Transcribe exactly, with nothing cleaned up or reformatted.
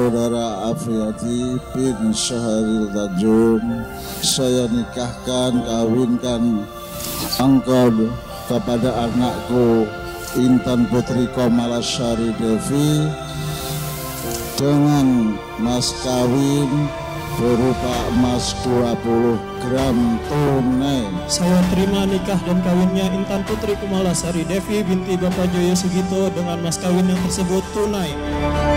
Saudara Afriyati bin Syahril Tanjung, saya nikahkan, kawinkan engkau kepada anakku Intan Putri Komalasari Devi dengan mas kawin berupa emas dua puluh gram tunai. Saya terima nikah dan kawinnya Intan Putri Komalasari Devi binti Bapak Joyo Sugito dengan mas kawin yang tersebut tunai.